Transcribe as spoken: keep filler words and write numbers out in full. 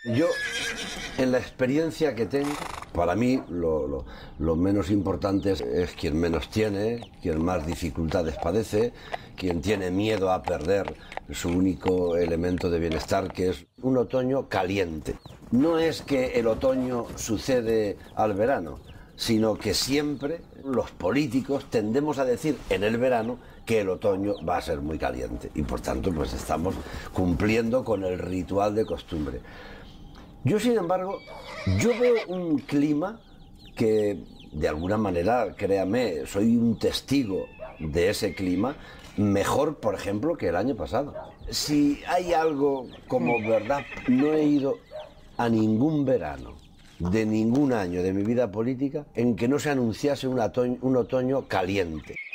Yo, en la experiencia que tengo, para mí lo, lo, lo menos importante es, es quien menos tiene, quien más dificultades padece, quien tiene miedo a perder su único elemento de bienestar, que es un otoño caliente. No es que el otoño sucede al verano, sino que siempre los políticos tendemos a decir en el verano que el otoño va a ser muy caliente y por tanto pues estamos cumpliendo con el ritual de costumbre. Yo, sin embargo, yo veo un clima que, de alguna manera, créame, soy un testigo de ese clima, mejor, por ejemplo, que el año pasado. Si hay algo como verdad, no he ido a ningún verano de ningún año de mi vida política en que no se anunciase un otoño, un otoño caliente.